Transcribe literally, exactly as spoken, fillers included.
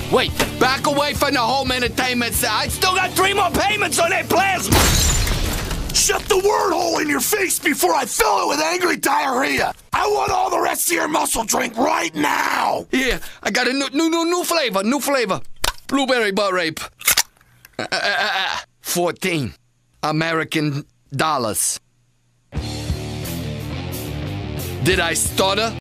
Wait, back away from the home entertainment center. I still got three more payments on that plasma. Shut the word hole in your face before I fill it with angry diarrhea. I want all the rest of your muscle drink right now. Yeah, I got a new, new, new, new flavor, new flavor. Blueberry butt rape. Uh, uh, uh, fourteen American dollars. Did I stutter?